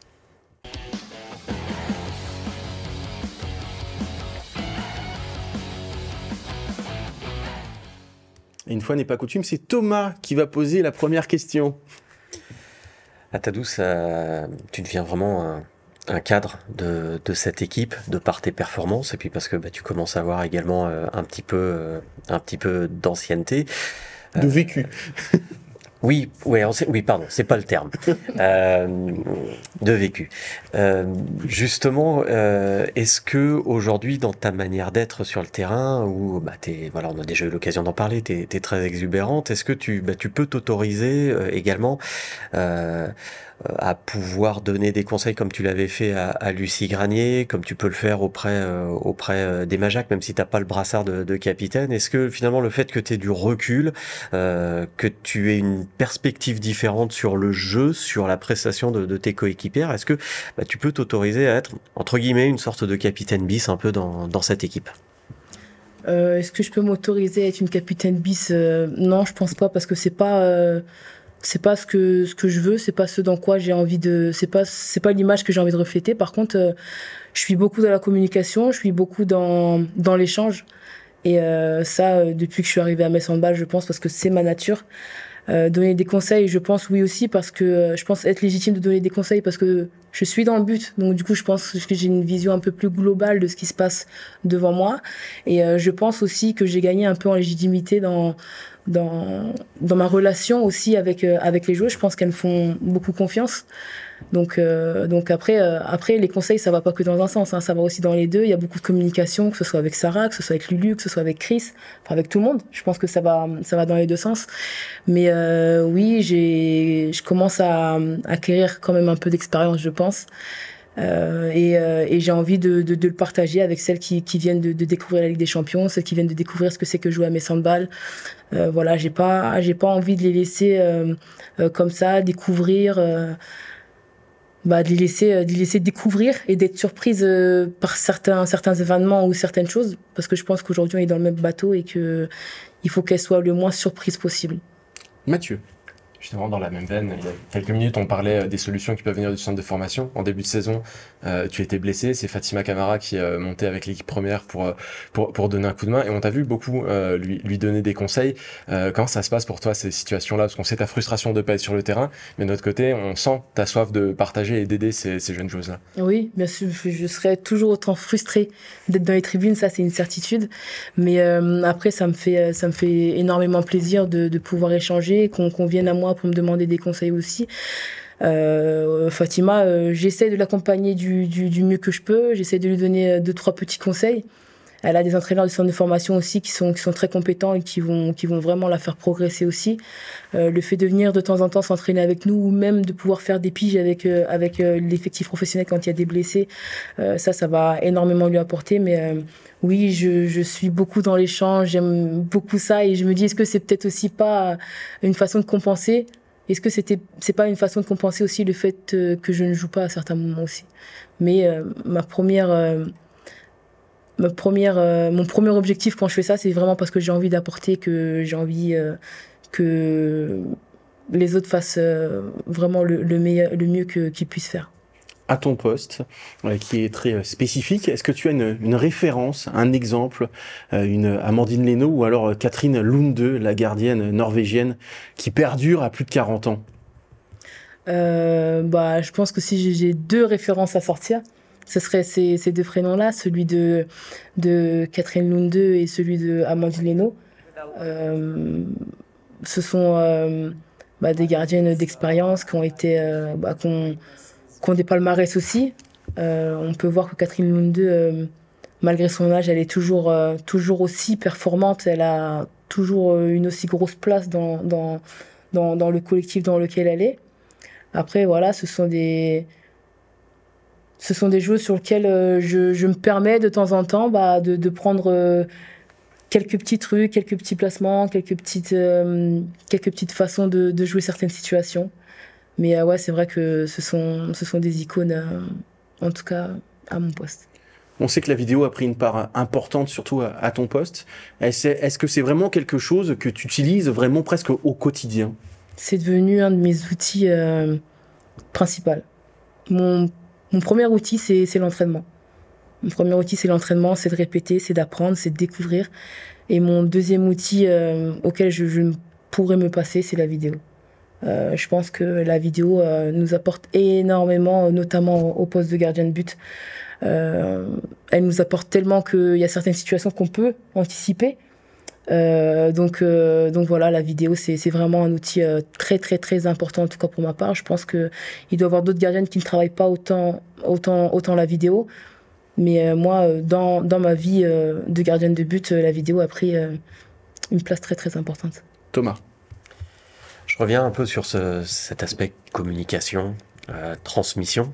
Et une fois n'est pas coutume, c'est Thomas qui va poser la première question. Atadou, ça, tu deviens vraiment un... un cadre de, de cette équipe, de par tes performances, et puis parce que bah, tu commences à avoir également euh, un petit peu, euh, un petit peu d'ancienneté. De vécu. Euh, oui, ouais, on sait, oui, pardon, c'est pas le terme. euh, de vécu. Euh, justement, euh, est-ce que aujourd'hui, dans ta manière d'être sur le terrain, où bah, t'es, voilà, on a déjà eu l'occasion d'en parler, t'es, t'es très exubérante, est-ce que tu, bah, tu peux t'autoriser euh, également euh, à pouvoir donner des conseils comme tu l'avais fait à, à Lucie Granier, comme tu peux le faire auprès euh, auprès d'Emma Jacques, même si t'as pas le brassard de, de capitaine. Est-ce que finalement le fait que tu aies du recul, euh, que tu aies une perspective différente sur le jeu, sur la prestation de, de tes coéquipières, est-ce que bah, tu peux t'autoriser à être entre guillemets une sorte de capitaine bis un peu dans, dans cette équipe? Euh, est-ce que je peux m'autoriser à être une capitaine bis? euh, Non, je pense pas, parce que c'est pas euh... c'est pas ce que ce que je veux, c'est pas ce dans quoi j'ai envie de, c'est pas c'est pas l'image que j'ai envie de refléter. Par contre, euh, je suis beaucoup dans la communication, je suis beaucoup dans dans l'échange, et euh, ça euh, depuis que je suis arrivée à Metz Handball, je pense, parce que c'est ma nature. Euh, donner des conseils, je pense, oui aussi, parce que euh, je pense être légitime de donner des conseils parce que je suis dans le but. Donc du coup, je pense que j'ai une vision un peu plus globale de ce qui se passe devant moi, et euh, je pense aussi que j'ai gagné un peu en légitimité dans dans dans ma relation aussi avec euh, avec les joueurs. Je pense qu'elles me font beaucoup confiance. Donc euh, donc après euh, après les conseils, ça va pas que dans un sens, hein, ça va aussi dans les deux. Il y a beaucoup de communication, que ce soit avec Sarah, que ce soit avec Lulu, que ce soit avec Chris, enfin avec tout le monde. Je pense que ça va ça va dans les deux sens. Mais euh, oui, j'ai je commence à acquérir quand même un peu d'expérience, je pense. Euh, et, euh, et j'ai envie de, de, de le partager avec celles qui, qui viennent de, de découvrir la Ligue des Champions, celles qui viennent de découvrir ce que c'est que jouer à Metz Handball. Euh, voilà, j'ai pas j'ai pas envie de les laisser euh, euh, comme ça découvrir. Euh, bah, de les laisser, de les laisser découvrir et d'être surprise euh, par certains, certains événements ou certaines choses, parce que je pense qu'aujourd'hui on est dans le même bateau et que il faut qu'elles soient le moins surprises possible. Mathieu. Justement, dans la même veine, il y a quelques minutes, on parlait des solutions qui peuvent venir du centre de formation. En début de saison, euh, tu étais blessé. C'est Fatima Camara qui euh, montait avec l'équipe première pour, pour, pour donner un coup de main. Et on t'a vu beaucoup euh, lui, lui donner des conseils. Euh, comment ça se passe pour toi, ces situations-là? Parce qu'on sait ta frustration de ne pas être sur le terrain. Mais de notre côté, on sent ta soif de partager et d'aider ces, ces jeunes joueuses-là. Oui, bien sûr, je serais toujours autant frustrée d'être dans les tribunes. Ça, c'est une certitude. Mais euh, après, ça me fait, ça me fait énormément plaisir de, de pouvoir échanger, qu'on qu'on vienne à moi pour me demander des conseils aussi. Euh, Fatima, euh, j'essaie de l'accompagner du, du, du mieux que je peux. J'essaie de lui donner deux, trois petits conseils. Elle a des entraîneurs du centre de formation aussi qui sont, qui sont très compétents et qui vont, qui vont vraiment la faire progresser aussi. Euh, le fait de venir de temps en temps s'entraîner avec nous ou même de pouvoir faire des piges avec, euh, avec euh, l'effectif professionnel quand il y a des blessés, euh, ça, ça va énormément lui apporter. Mais euh, oui, je, je suis beaucoup dans l'échange, j'aime beaucoup ça et je me dis, est-ce que c'est peut-être aussi pas une façon de compenser? Est-ce que c'était, c'est pas une façon de compenser aussi le fait euh, que je ne joue pas à certains moments aussi? Mais euh, ma première... Euh, Ma première, euh, mon premier objectif quand je fais ça, c'est vraiment parce que j'ai envie d'apporter, que j'ai envie euh, que les autres fassent euh, vraiment le, le, meilleur, le mieux que, qu'ils puissent faire. À ton poste, euh, qui est très spécifique, est-ce que tu as une, une référence, un exemple, euh, une Amandine Leno ou alors Catherine Lunde, la gardienne norvégienne, qui perdure à plus de quarante ans? euh, bah, Je pense que si j'ai deux références à sortir, ce serait ces, ces deux prénoms-là, celui de, de Catherine Lunde et celui de Amandine Leno. Euh, ce sont euh, bah, des gardiennes d'expérience qui ont été, euh, bah, qui ont, qui ont des palmarès aussi. Euh, on peut voir que Catherine Lunde, euh, malgré son âge, elle est toujours, euh, toujours aussi performante. Elle a toujours une aussi grosse place dans, dans, dans, dans le collectif dans lequel elle est. Après, voilà, ce sont des... Ce sont des joueuses sur lesquelles euh, je, je me permets de temps en temps bah, de, de prendre euh, quelques petits trucs, quelques petits placements, quelques petites, euh, quelques petites façons de, de jouer certaines situations. Mais euh, ouais, c'est vrai que ce sont, ce sont des icônes, euh, en tout cas à mon poste. On sait que la vidéo a pris une part importante, surtout à, à ton poste. Est-ce, est-ce que c'est vraiment quelque chose que tu utilises vraiment presque au quotidien? C'est devenu un de mes outils euh, principaux. Mon Mon premier outil, c'est, c'est l'entraînement. Mon premier outil, c'est l'entraînement, c'est de répéter, c'est d'apprendre, c'est de découvrir. Et mon deuxième outil euh, auquel je, je pourrais me passer, c'est la vidéo. Euh, je pense que la vidéo euh, nous apporte énormément, notamment au poste de gardien de but. Euh, elle nous apporte tellement qu'il y a certaines situations qu'on peut anticiper. Euh, donc, euh, donc voilà, la vidéo, c'est, c'est vraiment un outil euh, très, très, très important, en tout cas pour ma part. Je pense qu'il doit y avoir d'autres gardiennes qui ne travaillent pas autant, autant, autant la vidéo. Mais euh, moi, dans, dans ma vie euh, de gardienne de but, la vidéo a pris euh, une place très, très importante. Thomas. Je reviens un peu sur ce, cet aspect communication, euh, transmission.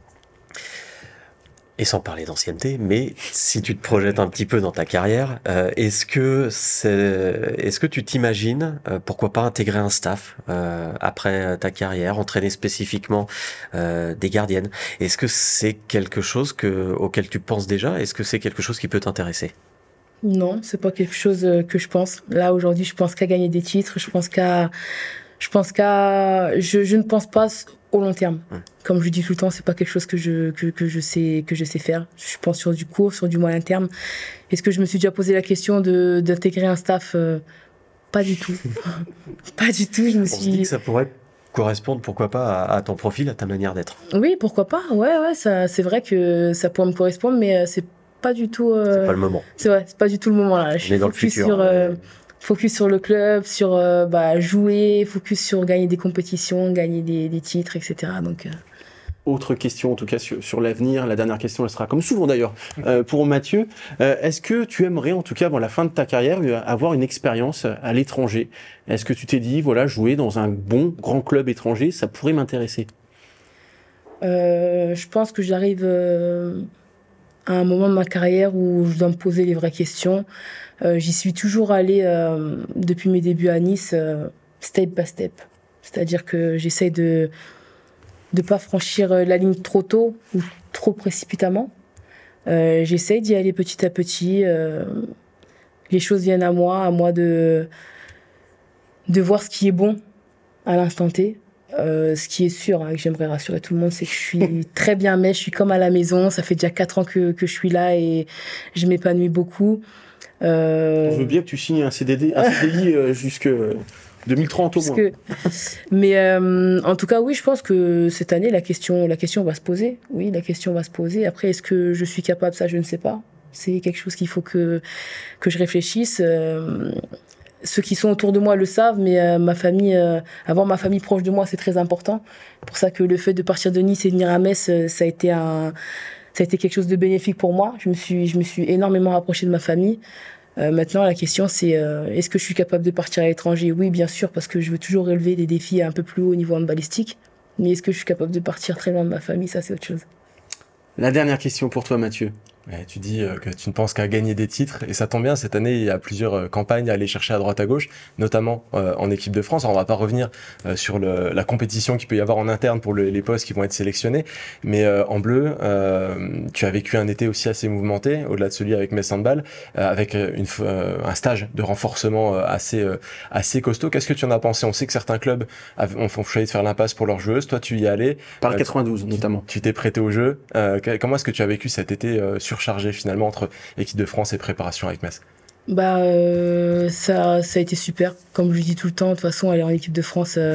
Et sans parler d'ancienneté, mais si tu te projettes un petit peu dans ta carrière, euh, est-ce que c'est, est-ce que tu t'imagines, euh, pourquoi pas intégrer un staff euh, après ta carrière, entraîner spécifiquement euh, des gardiennes? Est-ce que c'est quelque chose que, auquel tu penses déjà? Est-ce que c'est quelque chose qui peut t'intéresser? Non, c'est pas quelque chose que je pense. Là aujourd'hui, je pense qu'à gagner des titres. Je pense qu'à, je pense qu'à, je, je ne pense pas au long terme. Hum. Comme je dis tout le temps, c'est pas quelque chose que je que, que je sais que je sais faire. Je pense sur du court, sur du moyen terme. Est-ce que je me suis déjà posé la question de d'intégrer un staff? euh, Pas du tout. Pas du tout. Je me suis. On se dit que ça pourrait correspondre, pourquoi pas, à, à ton profil, à ta manière d'être. Oui, pourquoi pas. Ouais, ouais, ça, c'est vrai que ça pourrait me correspondre, mais c'est pas du tout. Euh... C'est pas le moment. C'est vrai, c'est pas du tout le moment là. Je suis focus sur. Euh... Focus sur le club, sur euh, bah, jouer, focus sur gagner des compétitions, gagner des, des titres, et cetera. Donc, euh... Autre question, en tout cas, sur, sur l'avenir. La dernière question, elle sera, comme souvent d'ailleurs, euh, pour Mathieu. Euh, est-ce que tu aimerais, en tout cas, avant la fin de ta carrière, avoir une expérience à l'étranger? Est-ce que tu t'es dit, voilà, jouer dans un bon, grand club étranger, ça pourrait m'intéresser? euh, Je pense que j'arrive euh, à un moment de ma carrière où je dois me poser les vraies questions. Euh, j'y suis toujours allée euh, depuis mes débuts à Nice, euh, step by step. C'est-à-dire que j'essaie de ne pas franchir la ligne trop tôt ou trop précipitamment. Euh, j'essaie d'y aller petit à petit. Euh, les choses viennent à moi, à moi de, de voir ce qui est bon à l'instant T. Euh, ce qui est sûr, hein, que j'aimerais rassurer tout le monde, c'est que je suis très bien mais je suis comme à la maison. Ça fait déjà quatre ans que, que je suis là et je m'épanouis beaucoup. Euh... On veut bien que tu signes un C D D, un C D I euh, jusque deux mille trente au moins. Que... Mais euh, en tout cas, oui, je pense que cette année, la question, la question va se poser. Oui, la question va se poser. Après, est-ce que je suis capable? Ça, je ne sais pas. C'est quelque chose qu'il faut que, que je réfléchisse. Euh... Ceux qui sont autour de moi le savent, mais euh, ma famille, euh, avoir ma famille proche de moi, c'est très important. C'est pour ça que le fait de partir de Nice et venir à Metz, euh, ça a été un, ça a été quelque chose de bénéfique pour moi. Je me suis, je me suis énormément rapprochée de ma famille. Euh, maintenant, la question, c'est euh, est-ce que je suis capable de partir à l'étranger? Oui, bien sûr, parce que je veux toujours relever des défis un peu plus haut au niveau handballistique. Mais est-ce que je suis capable de partir très loin de ma famille? Ça, c'est autre chose. La dernière question pour toi, Mathieu. Ouais, tu dis que tu ne penses qu'à gagner des titres et ça tombe bien, cette année il y a plusieurs campagnes à aller chercher à droite à gauche, notamment euh, en équipe de France. Alors, on va pas revenir euh, sur le, la compétition qu'il peut y avoir en interne pour le, les postes qui vont être sélectionnés, mais euh, en bleu, euh, tu as vécu un été aussi assez mouvementé, au-delà de celui avec Metz Handball, euh, avec une, euh, un stage de renforcement euh, assez, euh, assez costaud. Qu'est-ce que tu en as pensé? On sait que certains clubs ont, ont choisi de faire l'impasse pour leurs joueuses, toi tu y es allé. Par le quatre-vingt-douze tu, notamment. Tu t'es prêté au jeu. Euh, comment est-ce que tu as vécu cet été euh, surchargé finalement entre équipe de France et préparation avec Metz? Bah euh, ça, ça a été super. Comme je dis tout le temps, de toute façon, aller en équipe de France, euh,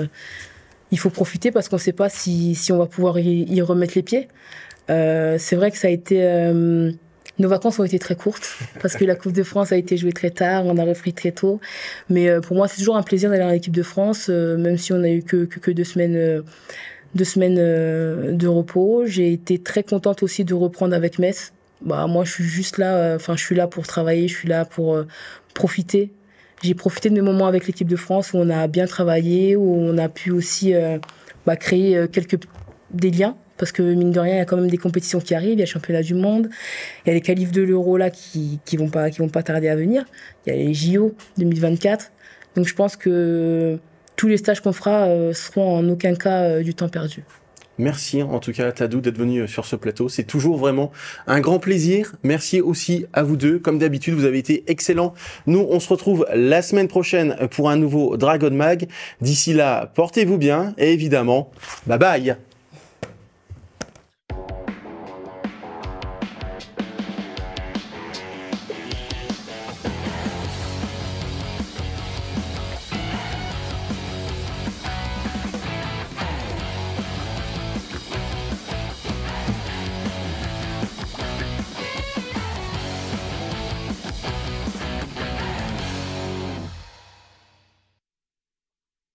il faut profiter parce qu'on ne sait pas si, si on va pouvoir y, y remettre les pieds. Euh, c'est vrai que ça a été... Euh, nos vacances ont été très courtes parce que la Coupe de France a été jouée très tard, on a repris très tôt. Mais euh, pour moi, c'est toujours un plaisir d'aller en équipe de France, euh, même si on n'a eu que, que, que deux semaines... Euh, deux semaines euh, de repos. J'ai été très contente aussi de reprendre avec Metz. Bah, moi, je suis juste là, enfin, euh, je suis là pour travailler, je suis là pour euh, profiter. J'ai profité de mes moments avec l'équipe de France où on a bien travaillé, où on a pu aussi euh, bah, créer euh, quelques des liens. Parce que, mine de rien, il y a quand même des compétitions qui arrivent. Il y a le championnat du monde, il y a les qualifs de l'Euro là qui, qui vont pas, qui vont pas tarder à venir. Il y a les J O deux mille vingt-quatre. Donc, je pense que tous les stages qu'on fera euh, seront en aucun cas euh, du temps perdu. Merci en tout cas Tadou d'être venu sur ce plateau. C'est toujours vraiment un grand plaisir. Merci aussi à vous deux. Comme d'habitude, vous avez été excellents. Nous, on se retrouve la semaine prochaine pour un nouveau Dragon Mag. D'ici là, portez-vous bien et évidemment, bye bye.